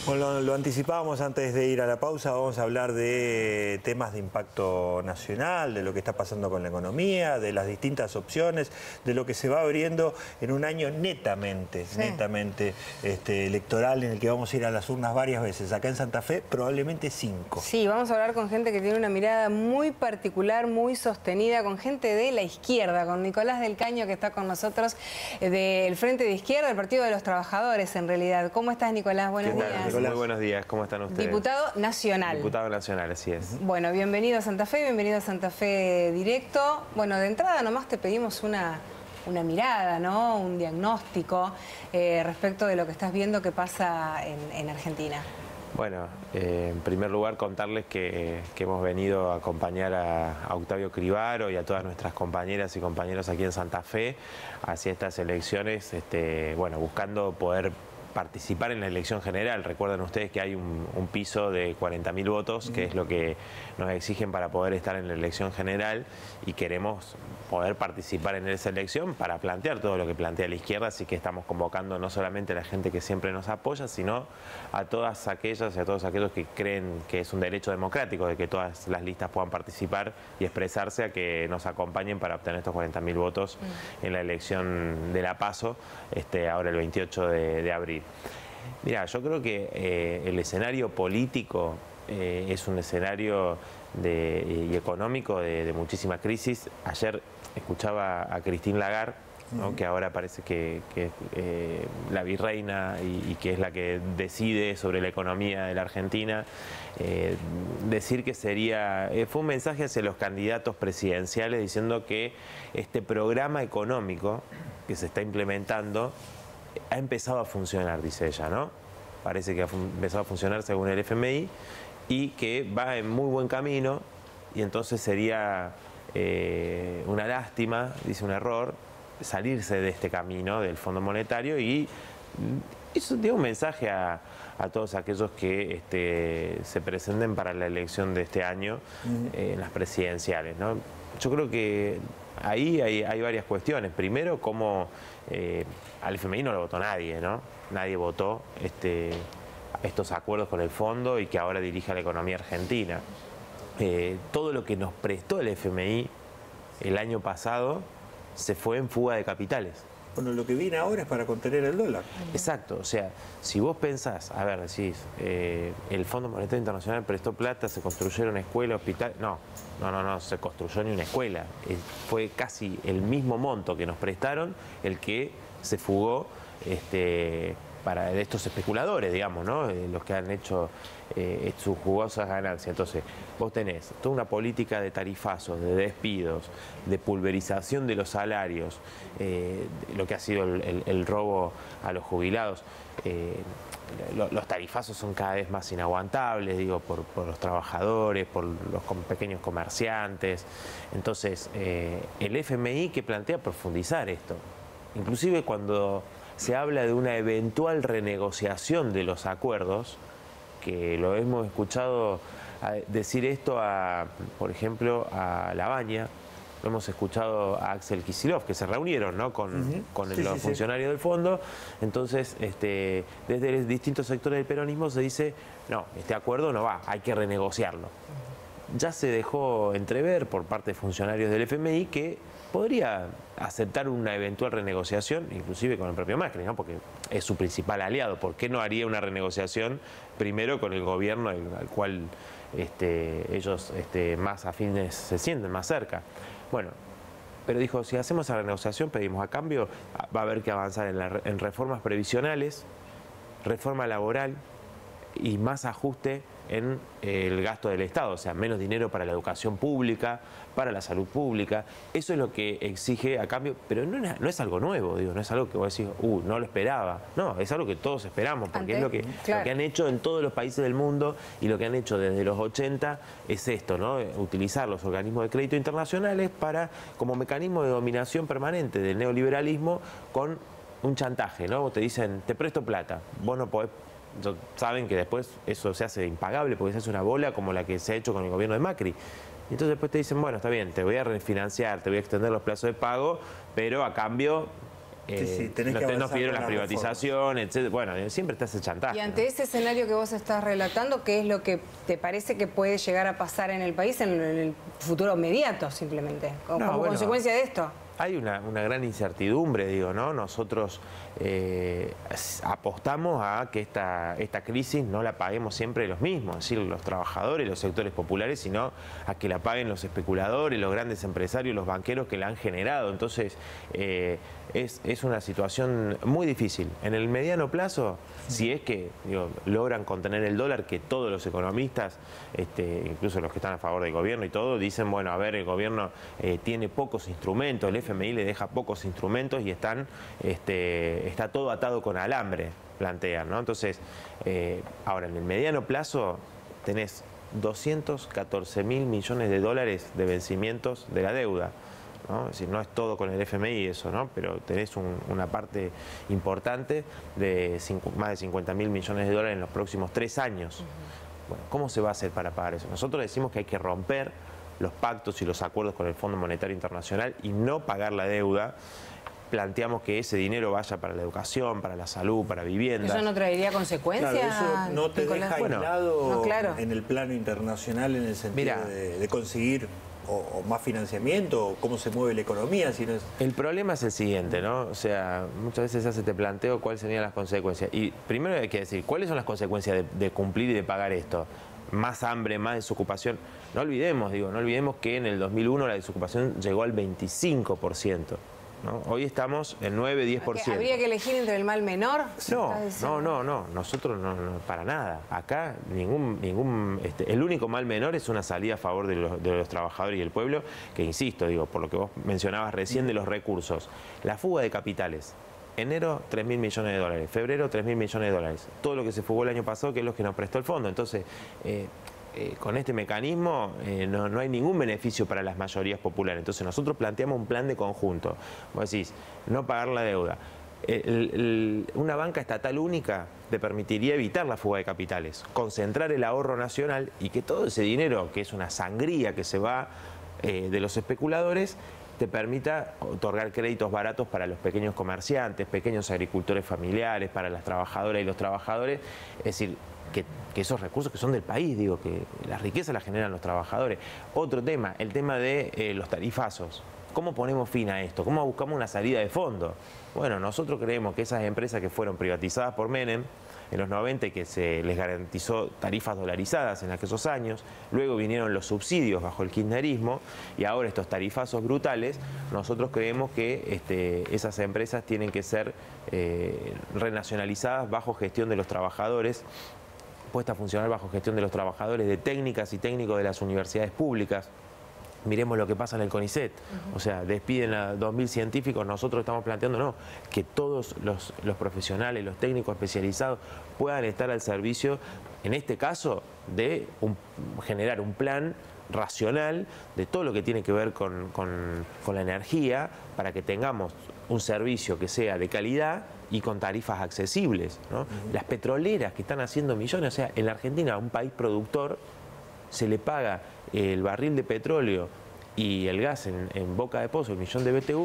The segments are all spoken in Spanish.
Bueno, lo anticipábamos antes de ir a la pausa, vamos a hablar de temas de impacto nacional, de lo que está pasando con la economía, de las distintas opciones, de lo que se va abriendo en un año netamente electoral, en el que vamos a ir a las urnas varias veces. Acá en Santa Fe, probablemente 5. Sí, vamos a hablar con gente que tiene una mirada muy particular, muy sostenida, con gente de la izquierda, con Nicolás del Caño, que está con nosotros del Frente de Izquierda, del Partido de los Trabajadores, en realidad. ¿Cómo estás, Nicolás? Buenos días. Muy buenos días, ¿cómo están ustedes? Diputado nacional. Diputado nacional, así es. Bueno, bienvenido a Santa Fe, bienvenido a Santa Fe Directo. Bueno, de entrada nomás te pedimos una mirada, ¿no? Un diagnóstico respecto de lo que estás viendo que pasa en Argentina. Bueno, en primer lugar contarles que hemos venido a acompañar a Octavio Cribaro y a todas nuestras compañeras y compañeros aquí en Santa Fe hacia estas elecciones, bueno, buscando poder participar en la elección general. Recuerden ustedes que hay un piso de 40.000 votos, que es lo que nos exigen para poder estar en la elección general, y queremos poder participar en esa elección para plantear todo lo que plantea la izquierda, así que estamos convocando no solamente a la gente que siempre nos apoya, sino a todas aquellas y a todos aquellos que creen que es un derecho democrático de que todas las listas puedan participar y expresarse, a que nos acompañen para obtener estos 40.000 votos en la elección de la PASO, ahora el 28 de abril. Mira, yo creo que el escenario político es un escenario y económico de muchísima crisis. Ayer escuchaba a Christine Lagarde, ¿no? Que ahora parece que la virreina y que es la que decide sobre la economía de la Argentina, decir que fue un mensaje hacia los candidatos presidenciales diciendo que este programa económico que se está implementando ha empezado a funcionar, dice ella, ¿no? Parece que ha empezado a funcionar según el FMI y que va en muy buen camino, y entonces sería una lástima, dice, un error, salirse de este camino del Fondo Monetario, y eso dio un mensaje a todos aquellos que se presenten para la elección de este año en las presidenciales, ¿no? Yo creo que ahí hay varias cuestiones. Primero, cómo al FMI no lo votó nadie, ¿no? Nadie votó estos acuerdos con el fondo y que ahora dirige a la economía argentina. Todo lo que nos prestó el FMI el año pasado se fue en fuga de capitales. Bueno, lo que viene ahora es para contener el dólar. Exacto, o sea, si vos pensás, a ver, decís, el Fondo Monetario Internacional prestó plata, se construyeron escuelas, hospitales. No se construyó ni una escuela. Fue casi el mismo monto que nos prestaron el que se fugó de estos especuladores, digamos, ¿no? Los que han hecho sus jugosas ganancias. Entonces, vos tenés toda una política de tarifazos, de despidos, de pulverización de los salarios, lo que ha sido el robo a los jubilados. Los tarifazos son cada vez más inaguantables, digo, por los trabajadores, por los pequeños comerciantes. Entonces, el FMI que plantea profundizar esto, inclusive cuando se habla de una eventual renegociación de los acuerdos, que lo hemos escuchado decir esto por ejemplo, a Labaña, lo hemos escuchado a Axel Kicillof, que se reunieron, ¿no? con los funcionarios del fondo. Entonces, desde distintos sectores del peronismo se dice, no, este acuerdo no va, hay que renegociarlo. Ya se dejó entrever por parte de funcionarios del FMI que podría aceptar una eventual renegociación, inclusive con el propio Macri, ¿no? Porque es su principal aliado. ¿Por qué no haría una renegociación primero con el gobierno al cual ellos más afines se sienten, más cerca? Bueno, pero dijo, si hacemos esa renegociación, pedimos a cambio, va a haber que avanzar en reformas previsionales, reforma laboral y más ajuste en el gasto del Estado, o sea, menos dinero para la educación pública, para la salud pública. Eso es lo que exige a cambio, pero no es algo nuevo, digo, no es algo que vos decís, no lo esperaba. No, es algo que todos esperamos, porque es lo que han hecho en todos los países del mundo, y lo que han hecho desde los 80 es esto, ¿no? Utilizar los organismos de crédito internacionales como mecanismo de dominación permanente del neoliberalismo, con un chantaje, ¿no? Te dicen, te presto plata, vos no podés. Saben que después eso se hace impagable porque se hace una bola como la que se ha hecho con el gobierno de Macri. Y entonces después te dicen, bueno, está bien, te voy a refinanciar, te voy a extender los plazos de pago, pero a cambio no pidieron la privatización, etc. Bueno, siempre está ese chantaje. Y ante ese escenario que vos estás relatando, ¿qué es lo que te parece que puede llegar a pasar en el país en el futuro inmediato, simplemente, como consecuencia de esto? Hay una gran incertidumbre, digo, ¿no? Nosotros apostamos a que esta crisis no la paguemos siempre los mismos, es decir, los trabajadores, los sectores populares, sino a que la paguen los especuladores, los grandes empresarios, los banqueros que la han generado. Entonces, es una situación muy difícil. En el mediano plazo, si es que logran contener el dólar, que todos los economistas, incluso los que están a favor del gobierno y todo, dicen, bueno, a ver, el gobierno tiene pocos instrumentos, el FMI le deja pocos instrumentos y está todo atado con alambre, plantean, ¿no? Entonces, ahora en el mediano plazo tenés 214.000 millones de dólares de vencimientos de la deuda, ¿no? Es decir, no es todo con el FMI eso, ¿no? Pero tenés una parte importante de más de 50.000 millones de dólares en los próximos 3 años. Bueno, ¿cómo se va a hacer para pagar eso? Nosotros decimos que hay que romper los pactos y los acuerdos con el Fondo Monetario Internacional y no pagar la deuda. Planteamos que ese dinero vaya para la educación, para la salud, para viviendas. ¿Eso no traería consecuencias? Claro, eso no te deja aislado en el plano internacional en el sentido de conseguir o más financiamiento, o cómo se mueve la economía. Si no es... El problema es el siguiente, ¿no? O sea, muchas veces se hace este planteo cuáles serían las consecuencias. Y primero hay que decir, ¿cuáles son las consecuencias de cumplir y de pagar esto? Más hambre, más desocupación. No olvidemos que en el 2001 la desocupación llegó al 25%. ¿No? Hoy estamos en 9-10%. ¿Habría que elegir entre el mal menor? No. Nosotros no, para nada. Acá el único mal menor es una salida a favor de los trabajadores y el pueblo, que insisto, por lo que vos mencionabas recién de los recursos. La fuga de capitales. Enero, 3.000 millones de dólares. Febrero, 3.000 millones de dólares. Todo lo que se fugó el año pasado, que es lo que nos prestó el fondo. Entonces, con este mecanismo no hay ningún beneficio para las mayorías populares. Entonces nosotros planteamos un plan de conjunto. Vos decís, no pagar la deuda. Una banca estatal única te permitiría evitar la fuga de capitales, concentrar el ahorro nacional y que todo ese dinero, que es una sangría que se va de los especuladores, te permita otorgar créditos baratos para los pequeños comerciantes, pequeños agricultores familiares, para las trabajadoras y los trabajadores. Es decir, que esos recursos que son del país, que la riqueza la generan los trabajadores. Otro tema, el tema de los tarifazos. ¿Cómo ponemos fin a esto? ¿Cómo buscamos una salida de fondo? Bueno, nosotros creemos que esas empresas que fueron privatizadas por Menem en los 90 y que se les garantizó tarifas dolarizadas en aquellos años, luego vinieron los subsidios bajo el kirchnerismo y ahora estos tarifazos brutales, nosotros creemos que esas empresas tienen que ser renacionalizadas bajo gestión de los trabajadores, puesta a funcionar bajo gestión de los trabajadores, de técnicas y técnicos de las universidades públicas. Miremos lo que pasa en el CONICET, o sea, despiden a 2.000 científicos, nosotros estamos planteando que todos los profesionales, los técnicos especializados puedan estar al servicio, en este caso, de generar un plan racional de todo lo que tiene que ver con la energía para que tengamos un servicio que sea de calidad y con tarifas accesibles, ¿no? Las petroleras que están haciendo millones, o sea, en la Argentina, un país productor, se le paga el barril de petróleo y el gas en boca de pozo, el millón de BTU,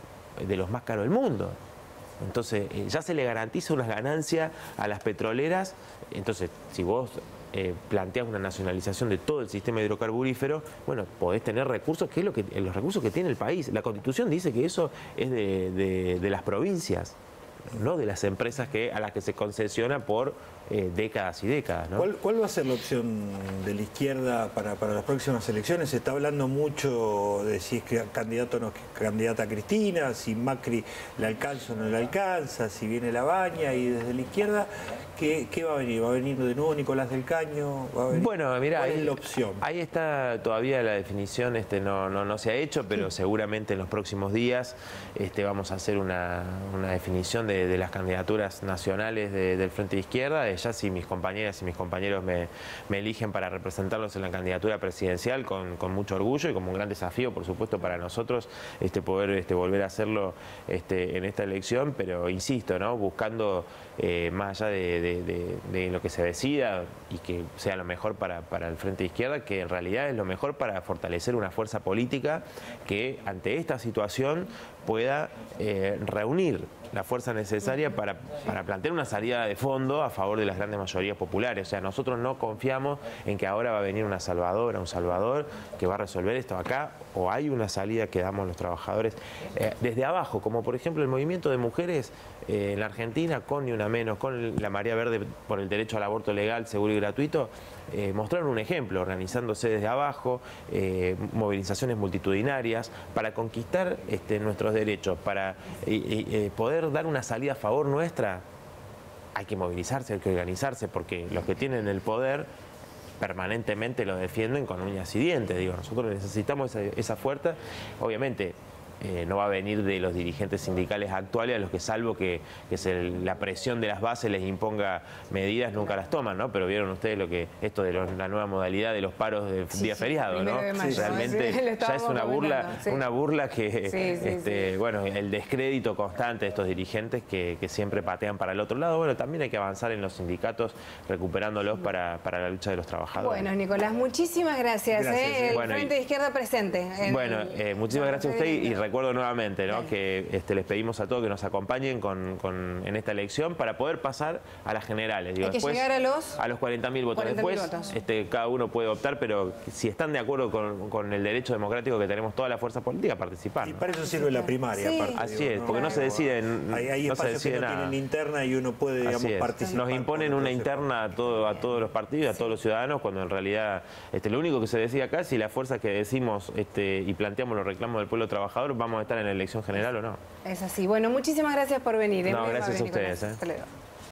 de los más caros del mundo. Entonces, ya se le garantiza unas ganancias a las petroleras. Entonces, si vos planteas una nacionalización de todo el sistema hidrocarburífero, bueno, podés tener recursos, que es los recursos que tiene el país. La Constitución dice que eso es de las provincias, no de las empresas a las que se concesiona por décadas y décadas, ¿no? ¿Cuál va a ser la opción de la izquierda para las próximas elecciones? Se está hablando mucho de si es candidato o no candidata Cristina, si Macri le alcanza o no le alcanza, si viene La Baña, y desde la izquierda, ¿qué va a venir? ¿Va a venir de nuevo Nicolás del Caño? Bueno, mira, ¿cuál es la opción? Ahí está todavía la definición, no se ha hecho, pero seguramente en los próximos días vamos a hacer una definición de las candidaturas nacionales del Frente de Izquierda. Ya si mis compañeras y mis compañeros me eligen para representarlos en la candidatura presidencial, con mucho orgullo y como un gran desafío, por supuesto, para nosotros poder volver a hacerlo en esta elección, pero insisto, ¿no? Buscando más allá de lo que se decida y que sea lo mejor para el Frente de Izquierda, que en realidad es lo mejor para fortalecer una fuerza política que ante esta situación pueda reunir la fuerza necesaria para plantear una salida de fondo a favor de las grandes mayorías populares. O sea, nosotros no confiamos en que ahora va a venir una salvadora, un salvador que va a resolver esto acá, o hay una salida que damos los trabajadores desde abajo, como por ejemplo el movimiento de mujeres en la Argentina, con Ni Una Menos, con la Marea Verde por el derecho al aborto legal, seguro y gratuito, mostraron un ejemplo, organizándose desde abajo, movilizaciones multitudinarias para conquistar nuestros derechos, para poder dar una salida a favor nuestra. Hay que movilizarse, hay que organizarse, porque los que tienen el poder permanentemente lo defienden con uñas y dientes. Digo, nosotros necesitamos esa fuerza, obviamente. No va a venir de los dirigentes sindicales actuales, a los que salvo que la presión de las bases les imponga medidas, nunca las toman, ¿no? Pero vieron ustedes esto de la nueva modalidad de los paros de día feriado, ¿no? Realmente ya es una burla que, bueno, el descrédito constante de estos dirigentes que siempre patean para el otro lado. Bueno, también hay que avanzar en los sindicatos, recuperándolos para la lucha de los trabajadores. Bueno, Nicolás, muchísimas gracias. El Frente de Izquierda presente. Muchísimas gracias a usted y recuerdo nuevamente, ¿no?, que les pedimos a todos que nos acompañen en esta elección para poder pasar a las generales. Digo, hay que después, llegar a los 40.000 votos. Después cada uno puede optar, pero si están de acuerdo con el derecho democrático que tenemos todas las fuerzas políticas a participar, ¿no? Y para eso sirve la primaria. Aparte, así es, porque no se deciden. Hay espacios que no tienen interna y uno puede, digamos, participar. Nos imponen una interna a todos los partidos, a todos los ciudadanos, cuando en realidad lo único que se decide acá es si la fuerza que decimos y planteamos los reclamos del pueblo trabajador vamos a estar en la elección general o no. Es así. Bueno, muchísimas gracias por venir. No, gracias a ustedes. Hasta luego.